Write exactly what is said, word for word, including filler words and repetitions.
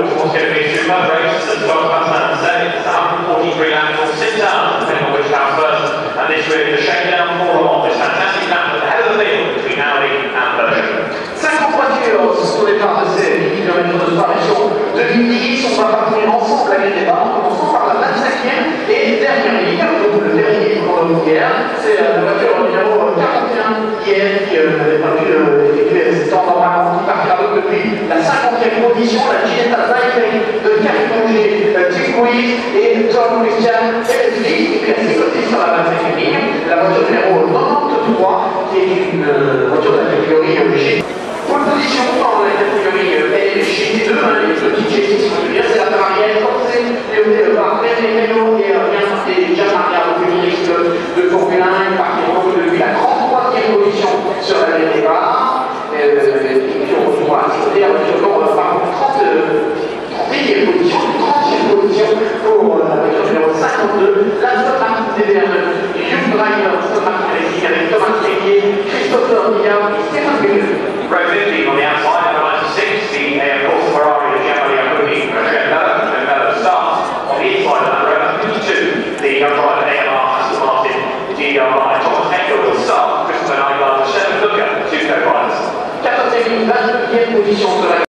towards what's going to be a superb race. As well as that said, it's one hundred forty-three laps or sit down, depending on which comes first. And this really the shakedown for all this fantastic lap at the head of the field between Audi and Peugeot. cinquante voitures se sont départ de ces dix kilomètres de préparation de Ligny, on va parcourir ensemble la grille des barres, en commençant par la vingt-cinquième et dernière ligne, donc le dernier pour hier, c'est la voiture numéro quarante et un hier qui n'avait pas pu effectuer ses temps normalement, qui partira donc depuis la cinquantième position, la Ginetta Cycling de Carrie Congé, Tim Quiz et Tom Christian Elesli, qui est à ses côtés sur la vingt-cinquième ligne, la voiture numéro quatre-vingt-treize, qui est une voiture de la catégorie G. Pour la position dans la catégorie G T deux, hein, les petits G T, si on veut dire, c'est la Ferrari portée par René Caillot et rien et Jean-Maria Auguste de Formule un, partiront depuis la trente-troisième position sur la ligne des barres, et puis on retrouve à côté avec par contre trente et unième position, trentième position pour la voiture numéro cinquante-deux, la Aston Martin D B R Young Driver, Aston Martin Racing avec Thomas Régnier, Christopher Millard et Stéphane Belleux. Row fifteen on the outside, number ninety-six, the uh, of course Ferrari, the Gianni Acuni, Gianbello, Gianbello starts on the inside of that row, fifty-two, the young driver A M R, Aston Martin, G R I, Thomas Hector will start, Christopher Nygaard, Stefan Luca, two co-riders. quatorzième, vingt-neuvième position de la